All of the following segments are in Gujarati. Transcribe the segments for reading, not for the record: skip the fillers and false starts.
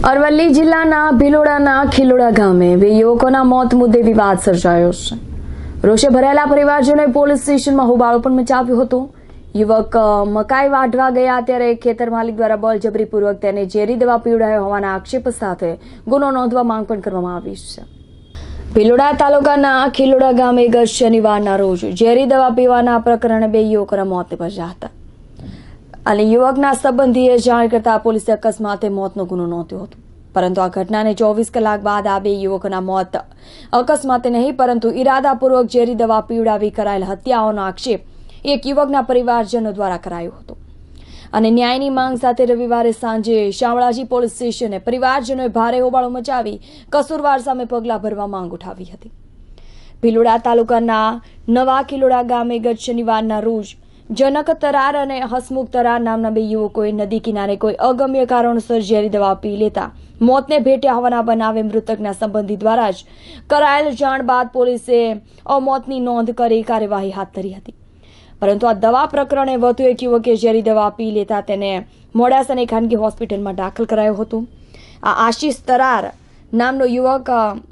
અરવલ્લી જિલ્લાના ભિલોડાના ખીલોડા ગામે બે યુવકોના મોત મુદ્દે વિવાદ સર્જાયો છે। રોષે ભરાયેલા પરિવારજનોએ પોલીસ સ્ટેશનમાં હોબાળો પણ મચાવ્યો હતો। યુવક મકાઈ વાઢવા ગયા ત્યારે ખેતર માલિક દ્વારા બળજબરીપૂર્વક તેને ઝેરી દવા પીવડાયો હોવાના આક્ષેપ સાથે ગુનો નોંધવા માંગ પણ કરવામાં આવી છે। ભિલોડા તાલુકાના ખીલોડા ગામે ગત શનિવારના રોજ ઝેરી દવા પીવાના પ્રકરણે બે યુવકોના મોત નિપજ્યા હતા અને યુવકના સંબંધીએ જાણ કરતા પોલીસે અકસ્માતે મોતનો ગુનો નોંધ્યો હતો। પરંતુ આ ઘટનાને 24 કલાક બાદ આ બે યુવકોના મોત અકસ્માતે નહીં પરંતુ ઇરાદાપૂર્વક ઝેરી દવા પીવડાવી કરાયેલ હત્યાઓનો આક્ષેપ એક યુવકના પરિવારજનો દ્વારા કરાયો હતો અને ન્યાયની માંગ સાથે રવિવારે સાંજે શામળાજી પોલીસ સ્ટેશને પરિવારજનોએ ભારે હોબાળો મચાવી કસૂરવાર સામે પગલાં ભરવા માંગ ઉઠાવી હતી। ભિલોડા તાલુકાના નવા ખીલોડા ગામે ગત શનિવારના રોજ જનક તરાર અને હસમુખ તરાર નામના બે યુવકોએ નદી કિનારે કોઈ અગમ્ય કારણોસર ઝેરી દવા પી લેતા મોતને ભેટ્યા હોવાના બનાવે મૃતકના સંબંધી દ્વારા જ કરાયેલ જાણ બાદ પોલીસે મોતની નોંધ કરી કાર્યવાહી હાથ ધરી હતી। પરંતુ આ દવા પ્રકરણે વધુ એક યુવકે ઝેરી દવા પી લેતા તેને મોડાસાની ખાનગી હોસ્પિટલમાં દાખલ કરાયો હતો। આ આશીષ તરાર નામનો યુવક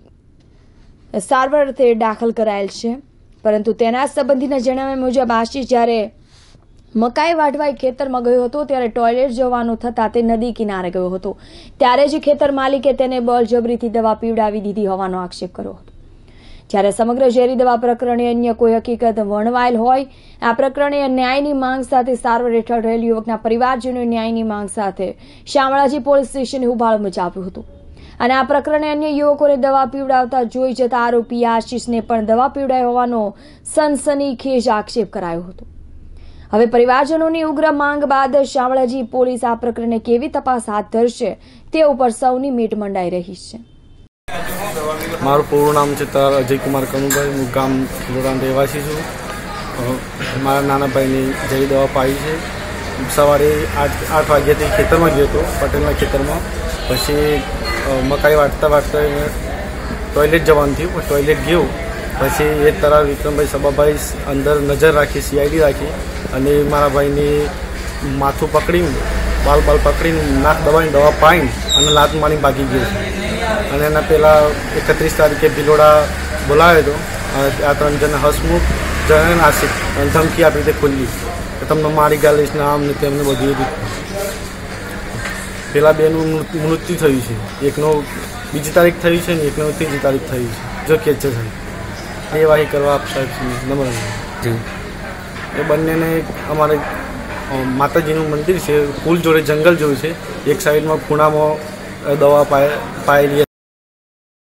સારવાર અર્થે દાખલ કરાયેલ છે પરંતુ તેના સંબંધીના જણાવ્યા મુજબ આશીષ જ્યારે મકાઈ વાઢવા ખેતરમાં ગયો હતો ત્યારે ટોયલેટ જવાનું થતાં તે નદી કિનારે ગયો હતો ત્યારે જ ખેતર માલિકે તેને બળજબરીથી દવા પીવડાવી દીધી હોવાનો આક્ષેપ કર્યો હતો। જ્યારે સમગ્ર ઝેરી દવા પ્રકરણે અન્ય કોઈ હકીકત વર્ણવાયેલ હોય આ પ્રકરણે ન્યાયની માંગ સાથે સારવાર હેઠળ રહેલ યુવકના પરિવારજનોએ ન્યાયની માંગ સાથે શામળાજી પોલીસ સ્ટેશને હોબાળો મચાવ્યો હતો અને આ પ્રકરણે અન્ય યુવકોને દવા પીવડાવતા જોઈ જતા આરોપી આશીષને પણ દવા પીવડાઈ હોવાનો સનસનીખેજ આક્ષેપ કરાયો હતો। હવે પરિવારજનોની ઉગ્ર માંગ બાદ શામળાજી પોલીસ આ પ્રકરણે કેવી તપાસ હાથ ધરશે તે ઉપર સૌની મીટ મંડાઈ રહી છે। મારું પૂરું નામ છે તરાર અજય કુમાર કનુભાઈ। હું ગામ ખીલોડાનો રહેવાસી છું। મારા નાના ભાઈની ઝેરી દવા પાઈ છે। સવારે 8 વાગ્યાથી ખેતરમાં ગયો હતો પટેલના ખેતરમાં। પછી મકાઈ વાટતા ટોયલેટ જવાનું થયું પણ ટોયલેટ ગયો પછી એ તરાર વિક્રમભાઈ સબાભાઈ અંદર નજર રાખી CID રાખી અને મારા ભાઈને માથું પકડીને બાલ પકડીને નાક દબાઈને દવા પાઈને અને લાત મારીને ભાગી ગયો છે અને એના પહેલાં 31 તારીખે ભિલોડા બોલાવ્યો હતો। આ 3 જણ હસમુખ જણ આશિક ધમકી આપી રીતે ખુલ્લી કે તમને મારી ગાલીશ ને આમ ને તેમને બધું પેલા બેનું મૃત્યુ થયું છે। એકનો 2જી તારીખ થયું છે ને એકનો 3જી તારીખ થયું છે જો કે છે એ વાહી કરવા આપ સાહેબ નમ્ર જી। એ બંનેને અમારે માતાજીનું મંદિર છે પુલ જોડે જંગલ જેવું છે એક સાઈડમાં ખૂણામાં દવા પાયેલી